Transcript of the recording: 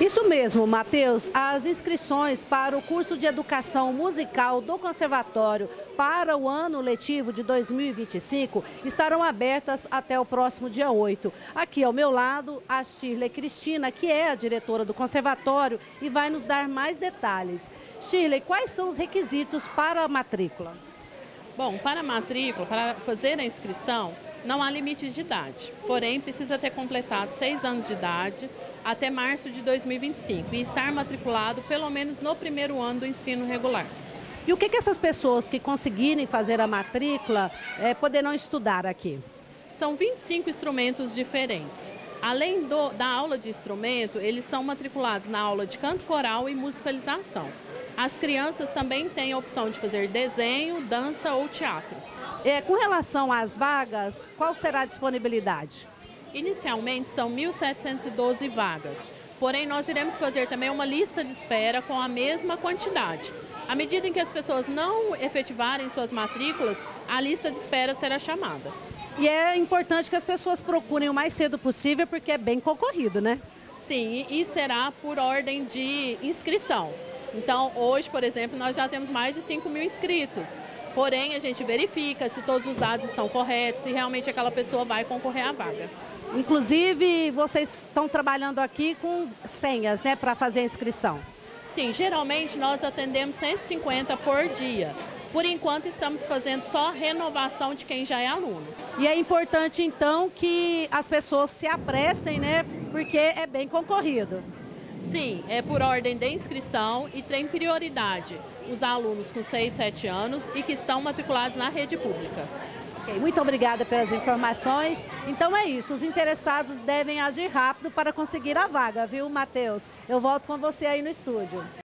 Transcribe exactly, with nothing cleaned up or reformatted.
Isso mesmo, Matheus. As inscrições para o curso de Educação Musical do Conservatório para o ano letivo de dois mil e vinte e cinco estarão abertas até o próximo dia oito. Aqui ao meu lado, a Shirley Cristina, que é a diretora do Conservatório e vai nos dar mais detalhes. Shirley, quais são os requisitos para a matrícula? Bom, para a matrícula, para fazer a inscrição, não há limite de idade, porém precisa ter completado seis anos de idade até março de dois mil e vinte e cinco e estar matriculado pelo menos no primeiro ano do ensino regular. E o que, que essas pessoas que conseguirem fazer a matrícula é, poderão estudar aqui? São vinte e cinco instrumentos diferentes. Além do, da aula de instrumento, eles são matriculados na aula de canto coral e musicalização. As crianças também têm a opção de fazer desenho, dança ou teatro. É, com relação às vagas, qual será a disponibilidade? Inicialmente são mil setecentas e doze vagas, porém nós iremos fazer também uma lista de espera com a mesma quantidade. À medida em que as pessoas não efetivarem suas matrículas, a lista de espera será chamada. E é importante que as pessoas procurem o mais cedo possível, porque é bem concorrido, né? Sim, e será por ordem de inscrição. Então, hoje, por exemplo, nós já temos mais de cinco mil inscritos. Porém, a gente verifica se todos os dados estão corretos, se realmente aquela pessoa vai concorrer à vaga. Inclusive, vocês estão trabalhando aqui com senhas, né, para fazer a inscrição? Sim, geralmente nós atendemos cento e cinquenta por dia. Por enquanto, estamos fazendo só renovação de quem já é aluno. E é importante, então, que as pessoas se apressem, né, porque é bem concorrido. Sim, é por ordem de inscrição e tem prioridade os alunos com seis, sete anos e que estão matriculados na rede pública. Okay, muito obrigada pelas informações. Então é isso, os interessados devem agir rápido para conseguir a vaga, viu, Matheus? Eu volto com você aí no estúdio.